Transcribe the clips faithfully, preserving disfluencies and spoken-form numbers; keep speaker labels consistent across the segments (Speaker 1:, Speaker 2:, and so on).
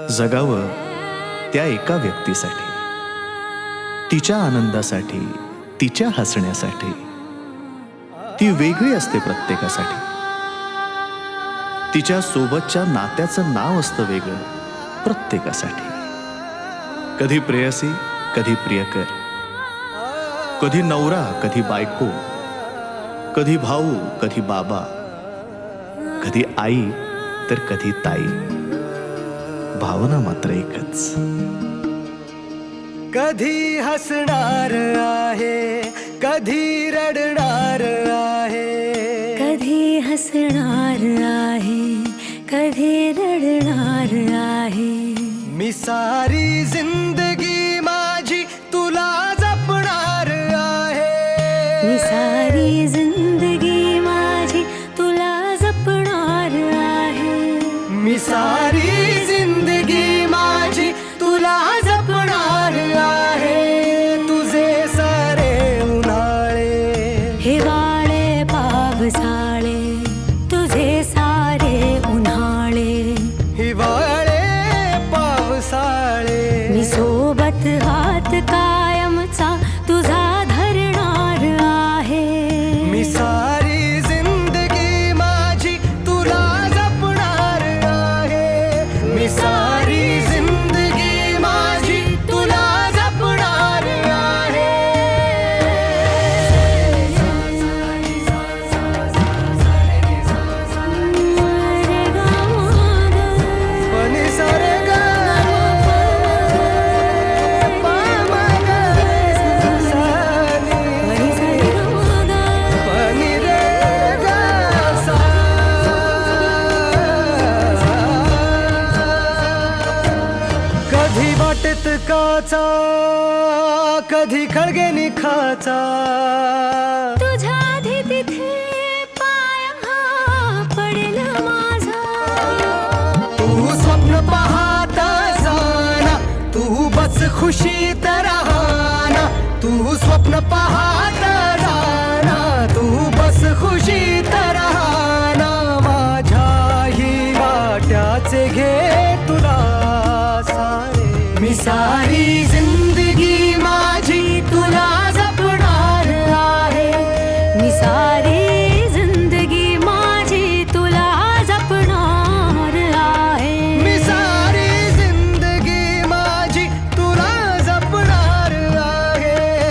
Speaker 1: जगावं त्या एका व्यक्तीसाठी, तिच्या आनंदासाठी, तिच्या हसण्यासाठी. ती वेगळी असते प्रत्येकासाठी. तिच्या सोबतच्या नात्याचं नाव असतं वेगळं प्रत्येकासाठी. कधी प्रेयसी, कधी प्रियकर, कधी नवरा, कधी बायको, कधी भाऊ, कधी बाबा, कधी आई तर कधी ताई. भावना मात्र एकच.
Speaker 2: कधी हसणार आहे, कधी रडणार आहे,
Speaker 3: कधी हसणार आहे, कधी रडणार आहे.
Speaker 2: मी सारी जिंदगी माझी तुला जपणार आहे.
Speaker 3: मी सारी जिंदगी माझी तुला जपणार आहे.
Speaker 2: मी सारी जिंदगी माझी तुला जपणार आहे. तुझे सारे उन्हाळे,
Speaker 3: हिवाळे, पावसाळे, तुझे सारे उन्हाळे,
Speaker 2: हिवाळे, पावसाळे.
Speaker 3: मी सोबत हात कायमचा तुझा धरणार आहे.
Speaker 2: मी सारी जिंदगी माझी तुला जपणार आहे. मी सारी जिंदगी माझी तुला जपणार आहे. पनी सारे गा कधी वाटेत काचा, कधी खळगे निखाचा.
Speaker 3: तुझ्या आधी तिथे पाय हा पडेल माझा.
Speaker 2: तू स्वप्न पाहत जाना, तू बस खुशीत राहना. तू स्वप्न पाहत जाना, तू बस खुशीत राहना. माझ्याही वाट्याचे घे तुला सारे. मी सारी जिंदगी माझी तुला जपणार आहे.
Speaker 3: मी सारी जिंदगी माझी तुला जपणार आहे.
Speaker 2: मी सारी जिंदगी माझी तुला जपणार आहे.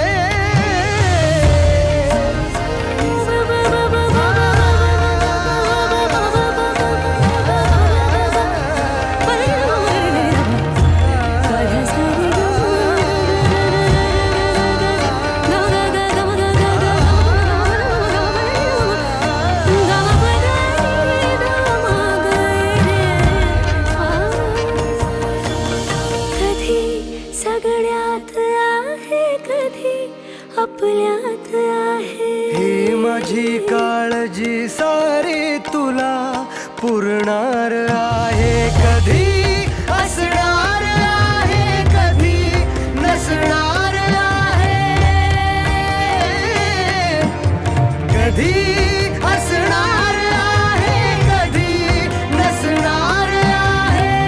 Speaker 3: कधी सगळ्यात आहे, कधी आपल्यात आहे.
Speaker 2: ही माझी काळजी सारी तुला पुरणार आहे. कधी असणार आहे, कधी नसणार आहे. कधी असणार आहे, कधी नसणार आहे.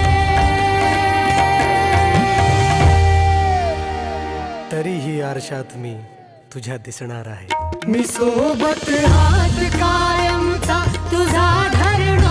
Speaker 2: तरीही आरशात मी तुझ्या दिसणार आहे. मी सोबत हात कायमचा तुझा धरणार